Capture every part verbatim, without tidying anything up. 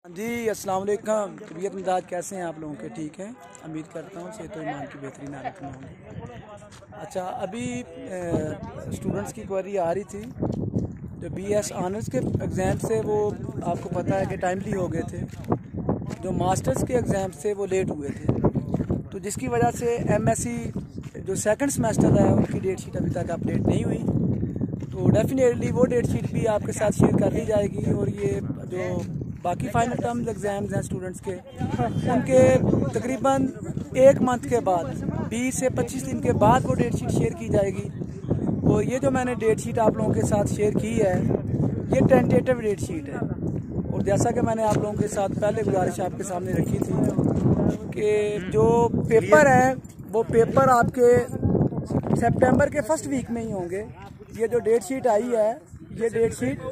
जी अस्सलाम वालेकुम। तबीयत मिजाज कैसे हैं आप लोगों के? ठीक हैं, उम्मीद करता हूँ सेहत और ईमान की बेहतरीन हालत में होंगे। अच्छा, अभी स्टूडेंट्स की क्वेरी आ रही थी जो बी एस ऑनर्स के एग्ज़ाम से वो आपको पता है कि टाइमली हो गए थे, जो मास्टर्स के एग्ज़ाम से वो लेट हुए थे, तो जिसकी वजह से एम एस सी जो सेकंड सेमेस्टर है उनकी डेट शीट अभी तक अपडेट नहीं हुई। तो डेफिनेटली वो डेट शीट भी आपके साथ शेयर कर दी जाएगी। और ये जो बाकी फाइनल टर्म्स एग्ज़ाम्स हैं स्टूडेंट्स के, उनके तकरीबन एक मंथ के बाद बीस से पच्चीस दिन के बाद वो डेट शीट शेयर की जाएगी। और ये जो मैंने डेट शीट आप लोगों के साथ शेयर की है, ये टेंटेटिव डेट शीट है। और जैसा कि मैंने आप लोगों के साथ पहले गुजारिश आपके सामने रखी थी कि जो पेपर है वो पेपर आपके सितंबर के फर्स्ट वीक में ही होंगे। ये जो डेट शीट आई है, ये date sheet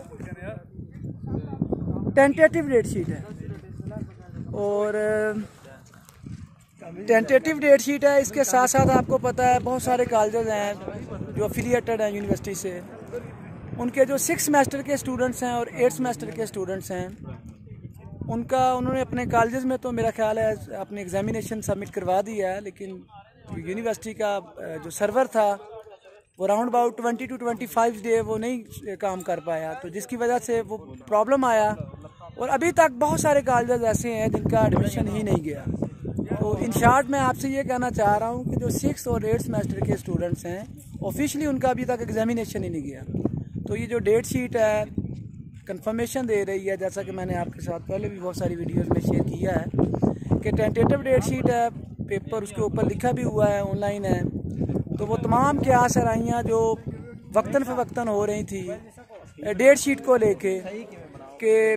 tentative date sheet है। और टेंटेटिव डेट शीट है, इसके साथ साथ आपको पता है बहुत सारे कॉलेजेस हैं जो एफिलिएटेड हैं यूनिवर्सिटी से, उनके जो सिक्स सेमेस्टर के स्टूडेंट्स हैं और एट सेमेस्टर के स्टूडेंट्स हैं, उनका उन्होंने अपने कॉलेजेस में तो मेरा ख्याल है अपनी एग्जामिनेशन सबमिट करवा दी है, लेकिन यूनिवर्सिटी का जो सर्वर था वो round about twenty two twenty five day वो नहीं काम कर पाया, तो जिसकी वजह से वो प्रॉब्लम आया। और अभी तक बहुत सारे कॉलेजेस ऐसे हैं जिनका एडमिशन ही नहीं गया। तो इन शॉर्ट मैं आपसे ये कहना चाह रहा हूँ कि जो सिक्स और एट सेमेस्टर के स्टूडेंट्स हैं ऑफिशियली उनका अभी तक एग्जामिनेशन ही नहीं गया। तो ये जो डेट शीट है कंफर्मेशन दे रही है, जैसा कि मैंने आपके साथ पहले भी बहुत सारी वीडियोस में शेयर किया है कि टेंटेटिव डेट शीट है, पेपर उसके ऊपर लिखा भी हुआ है, ऑनलाइन है। तो वो तमाम क्या सराइयाँ जो वक्तन फ़वक्तन हो रही थी डेट शीट को लेके कि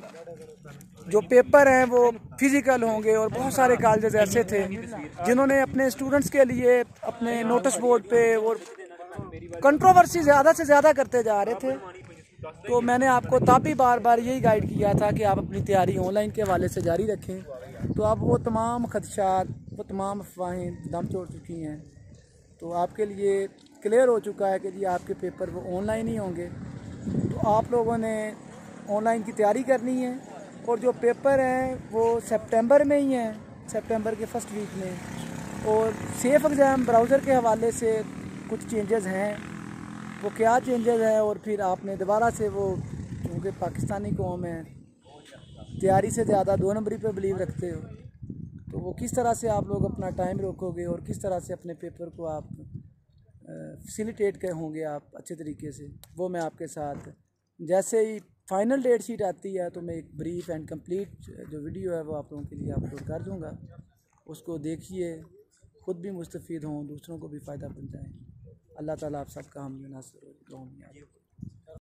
जो पेपर हैं वो फिज़िकल होंगे, और बहुत सारे कॉलेजेस ऐसे थे जिन्होंने अपने स्टूडेंट्स के लिए अपने नोटिस बोर्ड पे और कंट्रोवर्सी ज़्यादा से ज़्यादा करते जा रहे थे। तो मैंने आपको तब भी बार बार यही गाइड किया था कि आप अपनी तैयारी ऑनलाइन के हवाले से जारी रखें। तो अब वो तमाम खदशात, वो तमाम अफवाहें दम तोड़ चुकी हैं। तो आपके लिए क्लियर हो चुका है कि जी आपके पेपर वो ऑनलाइन ही होंगे। तो आप लोगों ने ऑनलाइन की तैयारी करनी है, और जो पेपर हैं वो सितंबर में ही हैं, सितंबर के फर्स्ट वीक में। और सेफ एग्ज़ाम ब्राउज़र के हवाले से कुछ चेंजेस हैं, वो क्या चेंजेस हैं, और फिर आपने दोबारा से वो, क्योंकि पाकिस्तानी कौम है तैयारी से ज़्यादा दो नंबरी पे बिलीव रखते हो, तो वो किस तरह से आप लोग अपना टाइम रोकोगे और किस तरह से अपने पेपर को आप फैसिलिटेट कर होंगे आप अच्छे तरीके से, वो मैं आपके साथ जैसे ही फाइनल डेट शीट आती है तो मैं एक ब्रीफ एंड कंप्लीट जो वीडियो है वो आप लोगों के लिए अपलोड कर दूंगा। उसको देखिए, ख़ुद भी मुस्तफ़ीद हों, दूसरों को भी फ़ायदा पहुँचाएँ। अल्लाह ताला आप सबका हम नासिर हो।